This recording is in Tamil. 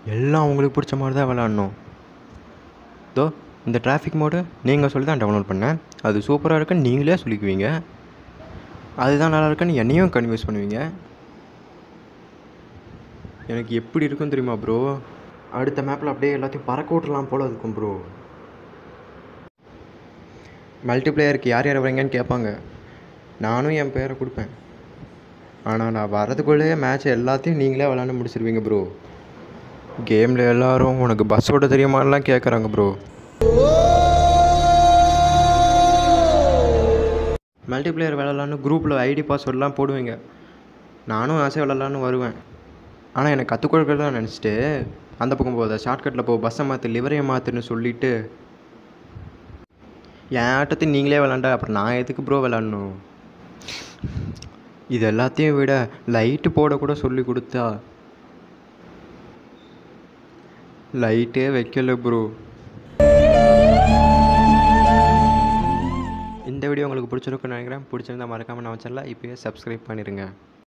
எல்லாம் உங்களுக்கு பிடிச்ச மாதிரி தான் விளாட்ணும். தோ இந்த டிராஃபிக் மோடு நீங்கள் சொல்லி தான் டவுன்லோட் பண்ணேன். அது சூப்பராக இருக்குன்னு நீங்களே சொல்லிக்குவீங்க. அதுதான் நல்லா இருக்குன்னு என்னையும் கன்வியூஸ் பண்ணுவீங்க. எனக்கு எப்படி இருக்குன்னு தெரியுமா ப்ரோ? அடுத்த மேப்பில் அப்படியே எல்லாத்தையும் பறக்க விட்டுலாம் போல் இருக்கும் ப்ரோ. மல்டிப்ளேயருக்கு யார் யார் வரீங்கன்னு கேட்பாங்க. நானும் என் பேரை கொடுப்பேன். ஆனால் நான் வரதுக்குள்ளேயே மேட்ச் எல்லாத்தையும் நீங்களே விளாண்டு முடிச்சிருவீங்க ப்ரோ. கேமில் எல்லோரும் உனக்கு பஸ் ஓட்ட தெரியுமாலாம் கேட்குறாங்க ப்ரோ. மல்டிப்ளேயர் விளாட்லான்னு குரூப்பில் ஐடி பாஸ்வேர்டெலாம் போடுவீங்க. நானும் ஆசை விளாட்லான்னு வருவேன். ஆனால் எனக்கு கற்றுக் கொடுக்குறதா நினச்சிட்டு அந்த பக்கம் போகுது ஷார்ட்கட்டில் பஸ்ஸை மாற்று லிவரையை மாற்றுன்னு சொல்லிவிட்டு என் ஆட்டத்தை நீங்களே விளாண்டா அப்புறம் நான் எதுக்கு ப்ரோ விளாட்ணும்? இது எல்லாத்தையும் விட லைட்டு போடக்கூட சொல்லி கொடுத்தா லைட்டே வைக்கல ப்ரோ. இந்த வீடியோ உங்களுக்கு பிடிச்சிருக்குன்னு நினைக்கிறேன். பிடிச்சிருந்தா மறக்காமல் நான் சேனலை இப்போயே சப்ஸ்கிரைப் பண்ணிடுங்க.